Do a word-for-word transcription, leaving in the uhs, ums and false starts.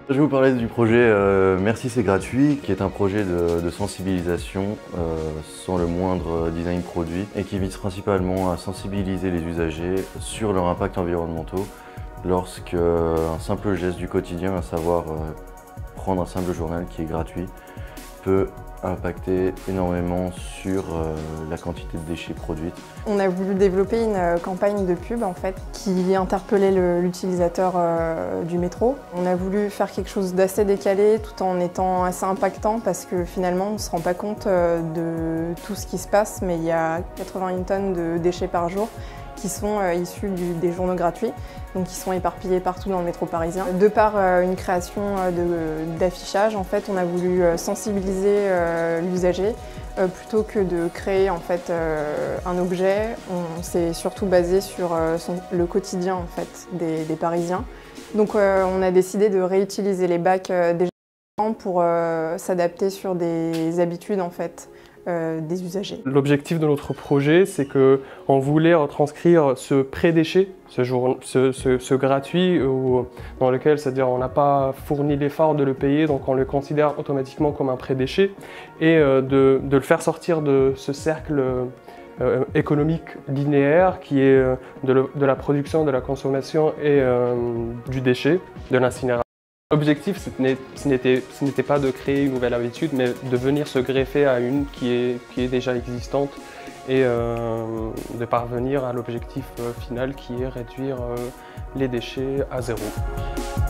Je vais vous parler du projet euh, Merci c'est gratuit, qui est un projet de, de sensibilisation euh, sans le moindre design produit et qui vise principalement à sensibiliser les usagers sur leurs impacts environnementaux lorsque euh, un simple geste du quotidien, à savoir euh, prendre un simple journal qui est gratuit, peut impacter énormément sur euh, la quantité de déchets produites. On a voulu développer une euh, campagne de pub en fait, qui interpellait l'utilisateur euh, du métro. On a voulu faire quelque chose d'assez décalé tout en étant assez impactant parce que finalement on ne se rend pas compte euh, de tout ce qui se passe, mais il y a quatre-vingt-une tonnes de déchets par jour qui sont euh, issus du, des journaux gratuits, donc qui sont éparpillés partout dans le métro parisien. De par euh, une création euh, d'affichage, en fait, on a voulu euh, sensibiliser euh, l'usager euh, plutôt que de créer en fait euh, un objet. On s'est surtout basé sur euh, son, le quotidien en fait des, des Parisiens. Donc, euh, on a décidé de réutiliser les bacs euh, déjà pour euh, s'adapter sur des habitudes en fait. Euh, des usagers. L'objectif de notre projet, c'est qu'on voulait retranscrire ce pré-déchet, ce, jour, ce, ce, ce gratuit où, dans lequel, c'est-à-dire on n'a pas fourni l'effort de le payer, donc on le considère automatiquement comme un pré-déchet, et euh, de, de le faire sortir de ce cercle euh, économique linéaire qui est euh, de, le, de la production, de la consommation et euh, du déchet, de l'incinération. L'objectif, ce n'était pas de créer une nouvelle habitude, mais de venir se greffer à une qui est, qui est déjà existante et euh, de parvenir à l'objectif final qui est réduire euh, les déchets à zéro.